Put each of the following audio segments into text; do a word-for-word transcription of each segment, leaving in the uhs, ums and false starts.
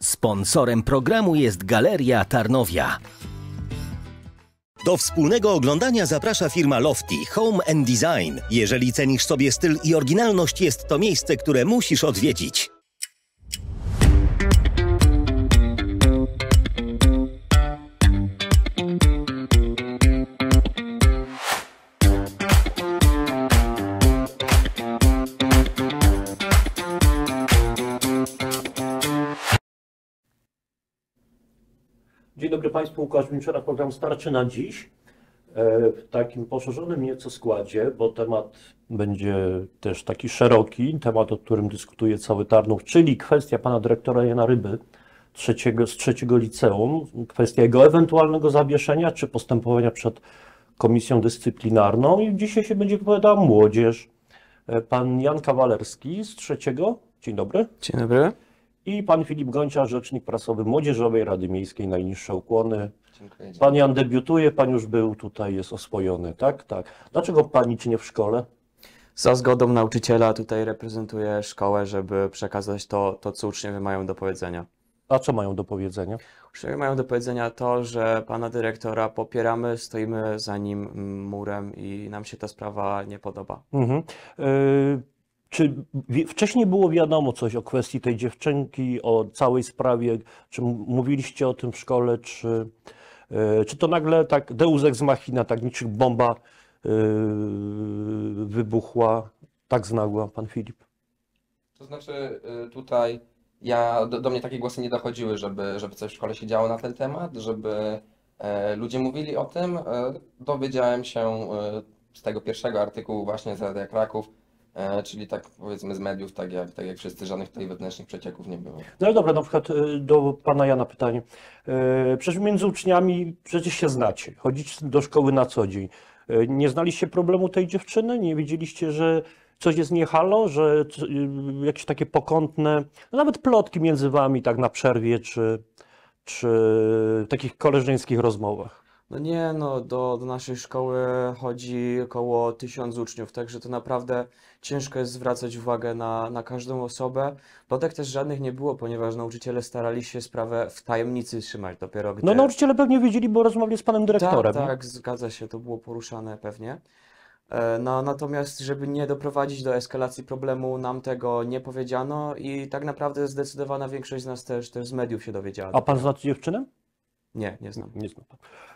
Sponsorem programu jest Galeria Tarnowia. Do wspólnego oglądania zaprasza firma Lofty Home and Design. Jeżeli cenisz sobie styl i oryginalność, jest to miejsce, które musisz odwiedzić. Dzień dobry Państwu, Łukasz Winczera, program Starczy na dziś. W takim poszerzonym nieco składzie, bo temat będzie też taki szeroki, temat, o którym dyskutuje cały Tarnów, czyli kwestia pana dyrektora Jana Ryby trzeciego, z trzeciego liceum, kwestia jego ewentualnego zawieszenia czy postępowania przed komisją dyscyplinarną. I dzisiaj się będzie wypowiadała młodzież. Pan Jan Kawalerski z trzeciego. Dzień dobry. Dzień dobry. I pan Filip Goncia, rzecznik prasowy Młodzieżowej Rady Miejskiej. Najniższe ukłony. Dziękuję. Pan Jan debiutuje, pan już był tutaj, jest oswojony, tak? Tak. Dlaczego pan nic nie w szkole? Za zgodą nauczyciela tutaj reprezentuję szkołę, żeby przekazać to, to, co uczniowie mają do powiedzenia. A co mają do powiedzenia? Uczniowie mają do powiedzenia to, że pana dyrektora popieramy, stoimy za nim murem i nam się ta sprawa nie podoba. Mhm. Yy... Czy wcześniej było wiadomo coś o kwestii tej dziewczynki, o całej sprawie? Czy mówiliście o tym w szkole? Czy, czy to nagle tak deus ex machina, tak niczym bomba yy, wybuchła, tak znagła, pan Filip? To znaczy tutaj ja, do, do mnie takie głosy nie dochodziły, żeby, żeby coś w szkole się działo na ten temat, żeby e, ludzie mówili o tym. E, dowiedziałem się e, z tego pierwszego artykułu właśnie z Radia Kraków, E, czyli tak powiedzmy z mediów, tak jak, tak jak wszyscy, żadnych tutaj wewnętrznych przecieków nie było. No ale dobra, na przykład do pana Jana pytanie. E, przecież między uczniami przecież się znacie, chodzicie do szkoły na co dzień. E, nie znaliście problemu tej dziewczyny? Nie wiedzieliście, że coś jest nie halo, że e, jakieś takie pokątne, no nawet plotki między wami tak na przerwie, czy, czy w takich koleżeńskich rozmowach? No nie, no do, do naszej szkoły chodzi około tysiąc uczniów, także to naprawdę ciężko jest zwracać uwagę na, na każdą osobę. Plotek też żadnych nie było, ponieważ nauczyciele starali się sprawę w tajemnicy trzymać dopiero gdy... No nauczyciele pewnie wiedzieli, bo rozmawiali z panem dyrektorem. Tak, tak, zgadza się, to było poruszane pewnie. No, natomiast, żeby nie doprowadzić do eskalacji problemu, nam tego nie powiedziano i tak naprawdę zdecydowana większość z nas też, też z mediów się dowiedziała. A pan zna tę dziewczynę? Nie, nie znam. Nie znam.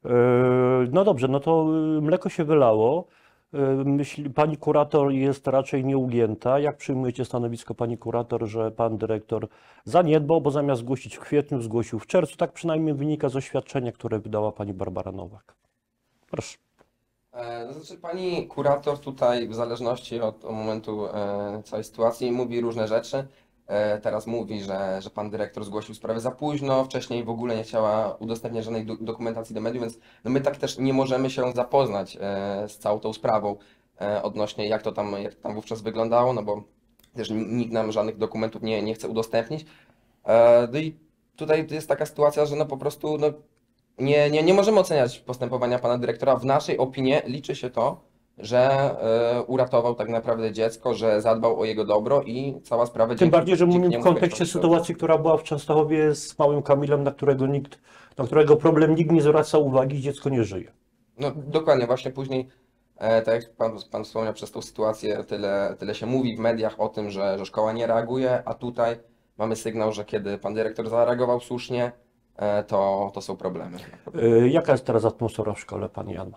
No dobrze, no to mleko się wylało. Myśli, pani kurator jest raczej nieugięta. Jak przyjmujecie stanowisko pani kurator, że pan dyrektor zaniedbał, bo zamiast zgłosić w kwietniu, zgłosił w czerwcu? Tak przynajmniej wynika z oświadczenia, które wydała pani Barbara Nowak. Proszę. E, znaczy pani kurator tutaj w zależności od, od momentu e, całej sytuacji mówi różne rzeczy. Teraz mówi, że, że pan dyrektor zgłosił sprawę za późno, wcześniej w ogóle nie chciała udostępniać żadnej do, dokumentacji do mediów, więc no my tak też nie możemy się zapoznać e, z całą tą sprawą e, odnośnie jak to tam, jak to tam wówczas wyglądało, no bo też nikt nam żadnych dokumentów nie, nie chce udostępnić. E, no i tutaj jest taka sytuacja, że no po prostu no, nie, nie, nie możemy oceniać postępowania pana dyrektora. W naszej opinii liczy się to, że y, uratował tak naprawdę dziecko, że zadbał o jego dobro i cała sprawa... Tym bardziej, że mówimy w kontekście sytuacji, która była w Częstochowie z małym Kamilem, na którego nikt, na którego problem nikt nie zwraca uwagi, dziecko nie żyje. No dokładnie, właśnie później, e, tak jak pan, pan wspomniał, przez tą sytuację tyle, tyle się mówi w mediach o tym, że, że szkoła nie reaguje, a tutaj mamy sygnał, że kiedy pan dyrektor zareagował słusznie, e, to, to są problemy. E, jaka jest teraz atmosfera w szkole, pan Jan?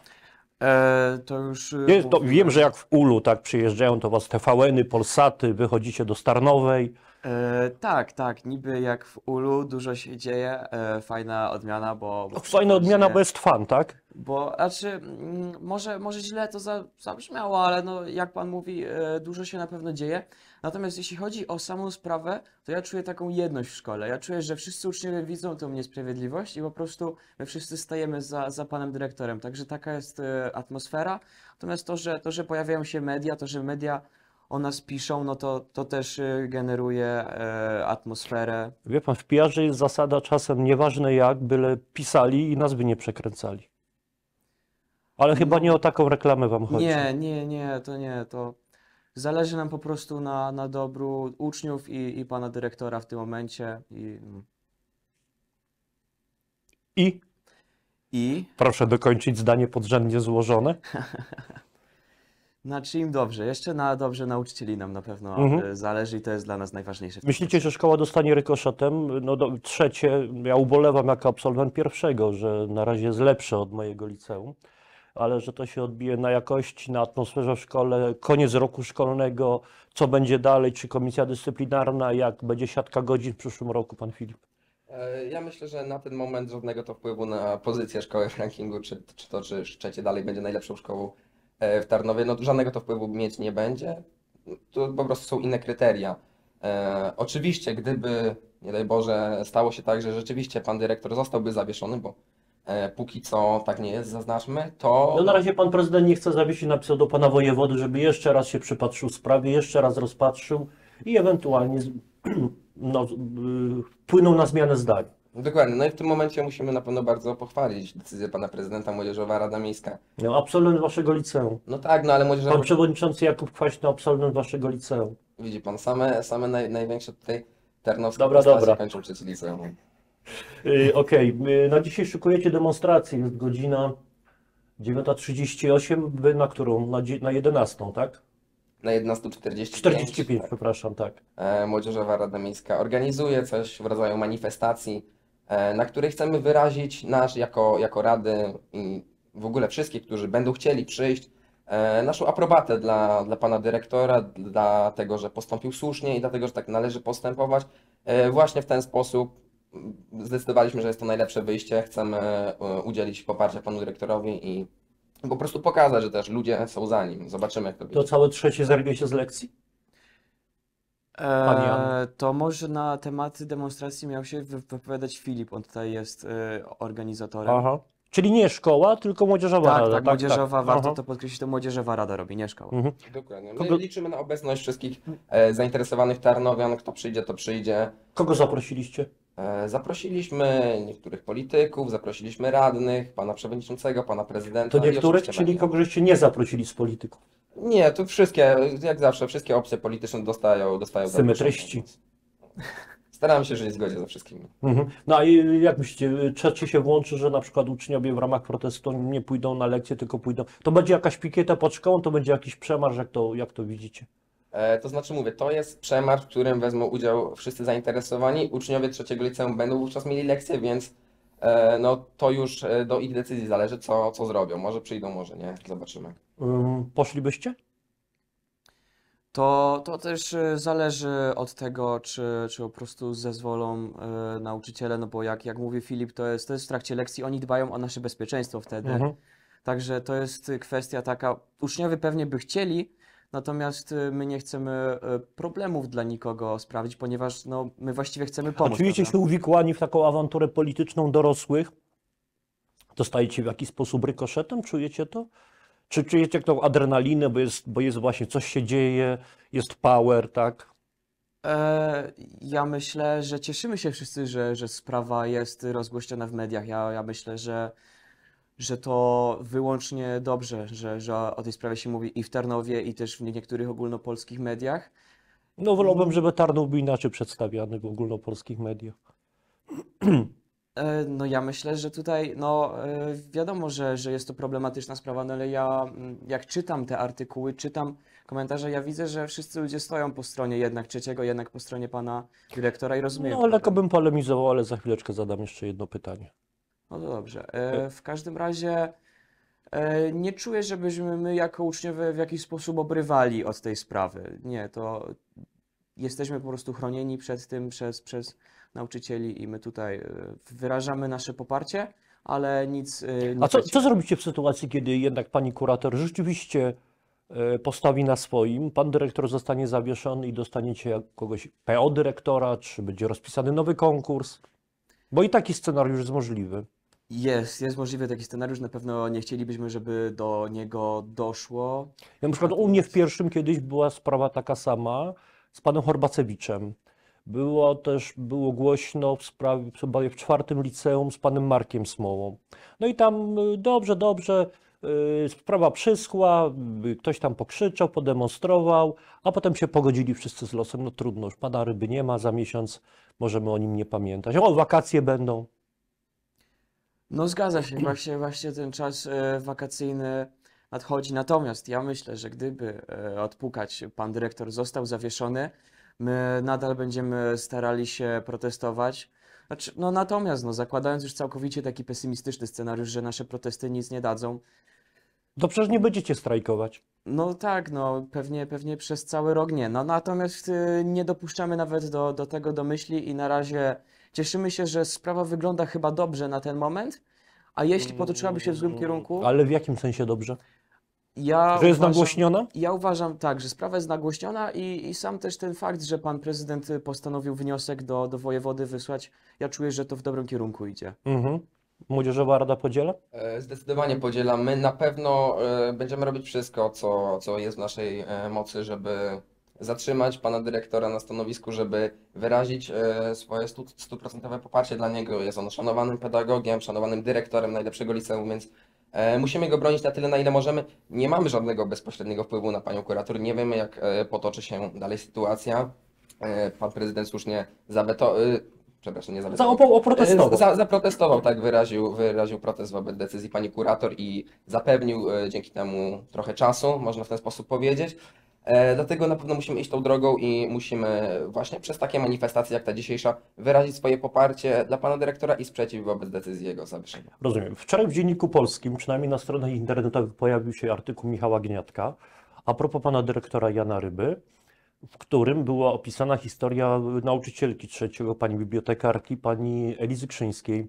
E, to już... Jest, to, wiem, że jak w Ulu tak przyjeżdżają, to was T V N-y, Polsaty, wychodzicie do Starnowej. E, tak, tak, niby jak w Ulu dużo się dzieje, e, fajna odmiana, bo... bo fajna odmiana, bo jest fan, tak? Bo, znaczy, mm, może, może źle to za, zabrzmiało, ale no, jak pan mówi, e, dużo się na pewno dzieje. Natomiast jeśli chodzi o samą sprawę, to ja czuję taką jedność w szkole. Ja czuję, że wszyscy uczniowie widzą tą niesprawiedliwość i po prostu my wszyscy stajemy za, za panem dyrektorem. Także taka jest e, atmosfera. Natomiast to że, to, że pojawiają się media, to, że media o nas piszą, no to, to też e, generuje e, atmosferę. Wie pan, w P R-ze jest zasada czasem nieważne jak, byle pisali i nazwy nie przekręcali. Ale chyba nie o taką reklamę wam chodzi. Nie, nie, nie, to nie, to zależy nam po prostu na, na dobru uczniów i, i pana dyrektora w tym momencie. I... I? I Proszę dokończyć zdanie podrzędnie złożone. na czym dobrze? Jeszcze na dobrze nauczycieli nam na pewno Mhm. e, zależy i to jest dla nas najważniejsze. w tym Myślicie, procesie. że szkoła dostanie rykoszetem? No do, trzecie, ja ubolewam jako absolwent pierwszego, że na razie jest lepsze od mojego liceum, ale że to się odbije na jakości, na atmosferze w szkole, koniec roku szkolnego, co będzie dalej, czy komisja dyscyplinarna, jak będzie siatka godzin w przyszłym roku, pan Filip? E, Ja myślę, że na ten moment żadnego to wpływu na pozycję szkoły w rankingu, czy, czy to, czy Szczecie dalej będzie najlepszą szkołą e, w Tarnowie, no żadnego to wpływu mieć nie będzie. To po prostu są inne kryteria. E, oczywiście, gdyby, nie daj Boże, stało się tak, że rzeczywiście pan dyrektor zostałby zawieszony, bo e, póki co tak nie jest, zaznaczmy, to... No na razie pan prezydent nie chce zawiesić, napisał do pana wojewody, żeby jeszcze raz się przypatrzył sprawie, jeszcze raz rozpatrzył i ewentualnie z- no, y, wpłynął na zmianę zdań. Dokładnie, no i w tym momencie musimy na pewno bardzo pochwalić decyzję pana prezydenta, Młodzieżowa Rada Miejska. No, absolwent waszego liceum. No tak, no ale Młodzieżowa... Pan przewodniczący Jakub Kwaśny, absolwent waszego liceum. Widzi pan, same, same naj, największe tutaj tarnowskie Dobra, postacie dobra. kończą trzecie liceum. Y, Okej, y, na dzisiaj szykujecie demonstrację, jest godzina dziewiąta trzydzieści osiem, wy na którą? Na, dzie- na jedenastą, tak? Na jedenaście czterdzieści pięć czterdzieści pięć, tak, przepraszam, tak. e, Młodzieżowa Rada Miejska organizuje coś w rodzaju manifestacji, e, na której chcemy wyrazić nasz jako, jako Rady i w ogóle wszystkich, którzy będą chcieli przyjść, e, naszą aprobatę dla, dla pana dyrektora, dla tego, że postąpił słusznie i dlatego, że tak należy postępować. E, właśnie w ten sposób zdecydowaliśmy, że jest to najlepsze wyjście. Chcemy e, udzielić poparcia panu dyrektorowi i po prostu pokazać, że też ludzie są za nim. Zobaczymy, jak to To będzie. całe trzecie zerwie się z lekcji? Pan Jan. E, to może na tematy demonstracji miał się wy- wypowiadać Filip, on tutaj jest e, organizatorem. Aha. Czyli nie szkoła, tylko młodzieżowa Tak, rada. tak, młodzieżowa, warto Aha. to podkreślić, to młodzieżowa rada robi, nie szkoła. Mhm. Dokładnie. My Kogo- liczymy na obecność wszystkich e, zainteresowanych Tarnowian. Kto przyjdzie, to przyjdzie. Kogo zaprosiliście? E, zaprosiliśmy niektórych polityków, zaprosiliśmy radnych, pana przewodniczącego, pana prezydenta. To i niektórych, oczywiście czyli będzie. kogo żeście nie zaprosili z polityków? Nie, to wszystkie, jak zawsze, wszystkie opcje polityczne dostają, dostają Symetryści. zaproszenie, więc Staramy się żyć w zgodzie ze wszystkimi. Mhm. No a i jak myślicie, trzeci się włączy, że na przykład uczniowie w ramach protestu nie pójdą na lekcje, tylko pójdą. To będzie jakaś pikieta pod szkołą, to będzie jakiś przemarsz, jak to, jak to widzicie? E, to znaczy mówię, to jest przemarsz, w którym wezmą udział wszyscy zainteresowani. Uczniowie trzeciego liceum będą wówczas mieli lekcje, więc e, no, to już e, do ich decyzji zależy, co, co zrobią. Może przyjdą, może nie. Zobaczymy. Ym, poszlibyście? To, to też e, zależy od tego, czy, czy po prostu zezwolą e, nauczyciele, no bo jak, jak mówi Filip, to jest, to jest w trakcie lekcji, oni dbają o nasze bezpieczeństwo wtedy. Mhm. Także to jest kwestia taka, uczniowie pewnie by chcieli, natomiast e, my nie chcemy e, problemów dla nikogo sprawić, ponieważ no, my właściwie chcemy pomóc. A czujecie prawda? się uwikłani w taką awanturę polityczną dorosłych? Dostajecie w jakiś sposób rykoszetem? Czujecie to? Czy czujecie tą adrenalinę, bo jest, bo jest właśnie coś się dzieje, jest power, tak? E, ja myślę, że cieszymy się wszyscy, że, że sprawa jest rozgłośniona w mediach. Ja, ja myślę, że, że to wyłącznie dobrze, że, że o tej sprawie się mówi i w Tarnowie, i też w niektórych ogólnopolskich mediach. No wolałbym, żeby Tarnów był inaczej przedstawiany w ogólnopolskich mediach. E, No ja myślę, że tutaj, no e, wiadomo, że, że jest to problematyczna sprawa, no ale ja mm, jak czytam te artykuły, czytam komentarze, ja widzę, że wszyscy ludzie stoją po stronie jednak trzeciego, jednak po stronie pana dyrektora i rozumieją No lekko problem. bym polemizował, ale za chwileczkę zadam jeszcze jedno pytanie. No to dobrze. E, w każdym razie e, nie czuję, żebyśmy my jako uczniowie w jakiś sposób obrywali od tej sprawy. Nie, to jesteśmy po prostu chronieni przed tym przez, przez nauczycieli i my tutaj e, wyrażamy nasze poparcie, ale nic e, nie A co, przeciw. co zrobicie w sytuacji, kiedy jednak pani kurator rzeczywiście e, postawi na swoim, pan dyrektor zostanie zawieszony i dostaniecie jak kogoś P O dyrektora, czy będzie rozpisany nowy konkurs? Bo i taki scenariusz jest możliwy. Jest, jest możliwy taki scenariusz, na pewno nie chcielibyśmy, żeby do niego doszło. Na przykład u mnie w pierwszym kiedyś była sprawa taka sama z panem Horbacewiczem. Było też, było głośno w sprawie, chyba w czwartym liceum z panem Markiem Smołą. No i tam y, dobrze, dobrze, y, sprawa przyschła, y, ktoś tam pokrzyczał, podemonstrował, a potem się pogodzili wszyscy z losem. No trudno, już pana ryby nie ma, za miesiąc możemy o nim nie pamiętać. O, wakacje będą. No zgadza się, właśnie, właśnie ten czas e, wakacyjny nadchodzi. Natomiast ja myślę, że gdyby e, odpukać, pan dyrektor został zawieszony, my nadal będziemy starali się protestować. Znaczy, no natomiast, no, zakładając już całkowicie taki pesymistyczny scenariusz, że nasze protesty nic nie dadzą, To przecież nie będziecie strajkować. no tak, no pewnie, pewnie przez cały rok nie. No natomiast y, nie dopuszczamy nawet do, do tego do myśli i na razie cieszymy się, że sprawa wygląda chyba dobrze na ten moment, a jeśli potoczyłaby się w złym kierunku, Ale w jakim sensie dobrze? ja Że jest uważam, nagłośniona? ja uważam tak, że sprawa jest nagłośniona i, i sam też ten fakt, że pan prezydent y, postanowił wniosek do, do wojewody wysłać, ja czuję, że to w dobrym kierunku idzie. Mhm. Młodzieżowa Rada podziela? E, Zdecydowanie podzielam. My na pewno e, będziemy robić wszystko, co, co jest w naszej e, mocy, żeby zatrzymać pana dyrektora na stanowisku, żeby wyrazić e, swoje stu- stuprocentowe poparcie dla niego. Jest on szanowanym pedagogiem, szanowanym dyrektorem najlepszego liceum, więc e, musimy go bronić na tyle, na ile możemy. Nie mamy żadnego bezpośredniego wpływu na panią kurator. Nie wiemy, jak e, potoczy się dalej sytuacja. E, Pan prezydent słusznie zaweto... e, Przepraszam, nie Za zawetował. opo- oprotestował. Za, zaprotestował, tak, wyraził, wyraził protest wobec decyzji pani kurator i zapewnił e, dzięki temu trochę czasu, można w ten sposób powiedzieć. E, dlatego na pewno musimy iść tą drogą i musimy właśnie przez takie manifestacje jak ta dzisiejsza wyrazić swoje poparcie dla pana dyrektora i sprzeciw wobec decyzji jego zawieszenia. Rozumiem. Wczoraj w Dzienniku Polskim, przynajmniej na stronach internetowych, pojawił się artykuł Michała Gniatka a propos pana dyrektora Jana Ryby, w którym była opisana historia nauczycielki trzeciego, pani bibliotekarki, pani Elizy Krzyńskiej,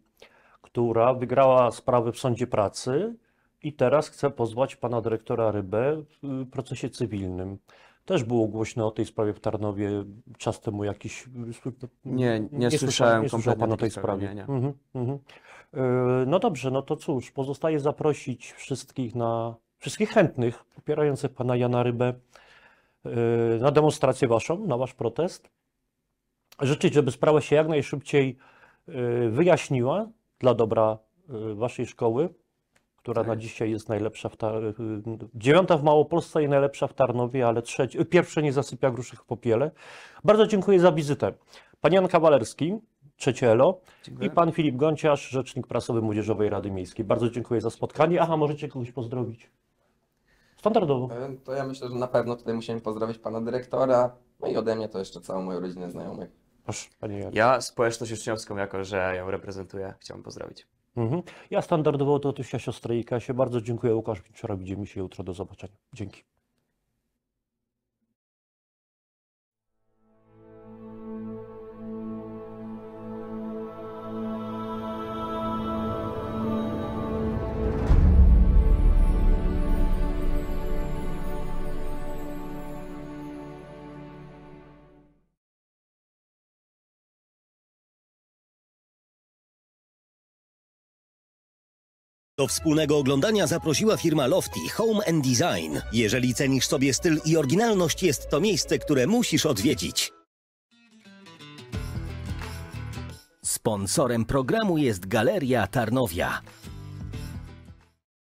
która wygrała sprawę w sądzie pracy i teraz chce pozwać pana dyrektora Rybę w procesie cywilnym. Też było głośno o tej sprawie w Tarnowie czas temu jakiś... Nie, nie słyszałem nie słyszał kompletnie pan o tej takiej sprawy, sprawie. nie, nie. Mhm, mhm. Yy, No dobrze, no to cóż, pozostaje zaprosić wszystkich na, wszystkich chętnych popierających pana Jana Rybę yy, na demonstrację waszą, na wasz protest. Życzyć, żeby sprawa się jak najszybciej yy, wyjaśniła dla dobra yy, waszej szkoły, która Tak na jest. dzisiaj jest najlepsza w Tar- yy, dziewiąta w Małopolsce i najlepsza w Tarnowie, ale trzecie, pierwsze nie zasypia gruszek w popiele. Bardzo dziękuję za wizytę. Pan Jan Kawalerski, trzecie ELO, Dziękuję. i pan Filip Gonciarz, rzecznik prasowy Młodzieżowej Rady Miejskiej. Bardzo dziękuję za spotkanie. Aha, możecie kogoś pozdrowić. Standardowo. E, To ja myślę, że na pewno tutaj musimy pozdrowić pana dyrektora, no i ode mnie to jeszcze całą moją rodzinę znajomych. Proszę, panie Janie. Ja społeczność uczniowską, jako że ją reprezentuję, chciałbym pozdrowić. Mhm. Ja standardowo to Tusia, siostrę i Kasię. Bardzo dziękuję. Łukasz Winczora. Widzimy się jutro. Do zobaczenia. Dzięki. Do wspólnego oglądania zaprosiła firma Lofty Home and Design. Jeżeli cenisz sobie styl i oryginalność, jest to miejsce, które musisz odwiedzić. Sponsorem programu jest Galeria Tarnowia.